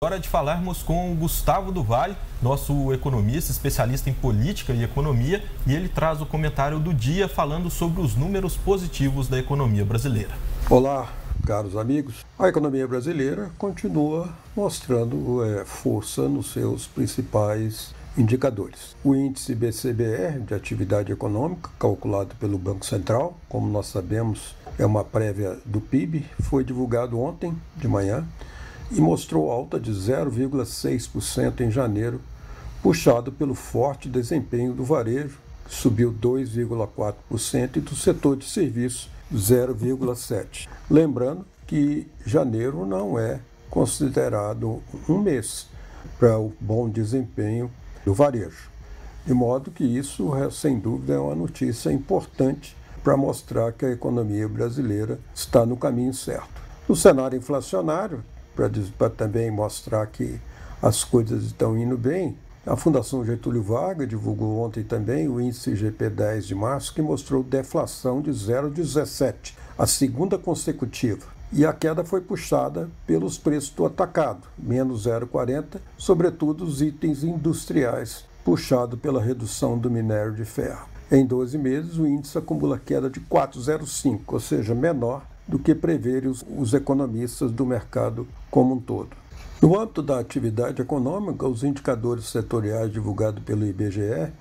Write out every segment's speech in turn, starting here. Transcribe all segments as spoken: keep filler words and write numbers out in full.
Hora de falarmos com o Gustavo do Vale, nosso economista, especialista em política e economia, e ele traz o comentário do dia falando sobre os números positivos da economia brasileira. Olá, caros amigos. A economia brasileira continua mostrando é, força nos seus principais indicadores. O índice B C B R, de atividade econômica, calculado pelo Banco Central, como nós sabemos, é uma prévia do P I B, foi divulgado ontem de manhã, e mostrou alta de zero vírgula seis por cento em janeiro, puxado pelo forte desempenho do varejo, que subiu dois vírgula quatro por cento, e do setor de serviços, zero vírgula sete por cento. Lembrando que janeiro não é considerado um mês para o bom desempenho do varejo. De modo que isso, sem dúvida, é uma notícia importante para mostrar que a economia brasileira está no caminho certo. No cenário inflacionário, para também mostrar que as coisas estão indo bem, a Fundação Getúlio Vargas divulgou ontem também o índice G P dez de março, que mostrou deflação de zero vírgula dezessete, a segunda consecutiva. E a queda foi puxada pelos preços do atacado, menos zero vírgula quarenta, sobretudo os itens industriais, puxado pela redução do minério de ferro. Em doze meses, o índice acumula queda de quatro vírgula zero cinco, ou seja, menor do que preverem os, os economistas do mercado como um todo. No âmbito da atividade econômica, os indicadores setoriais divulgados pelo I B G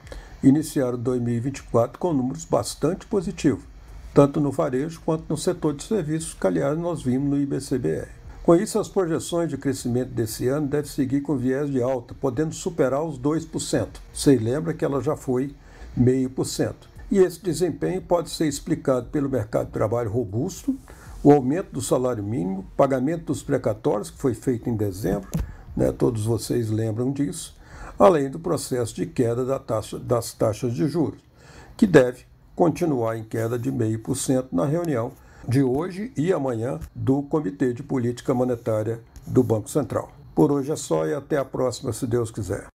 E iniciaram dois mil e vinte e quatro com números bastante positivos, tanto no varejo quanto no setor de serviços, que aliás nós vimos no I B C B R. Com isso, as projeções de crescimento desse ano devem seguir com viés de alta, podendo superar os dois por cento. Você lembra que ela já foi zero vírgula cinco por cento. E esse desempenho pode ser explicado pelo mercado de trabalho robusto, o aumento do salário mínimo, pagamento dos precatórios, que foi feito em dezembro, né, todos vocês lembram disso, além do processo de queda da taxa, das taxas de juros, que deve continuar em queda de zero vírgula cinco por cento na reunião de hoje e amanhã do Comitê de Política Monetária do Banco Central. Por hoje é só e até a próxima, se Deus quiser.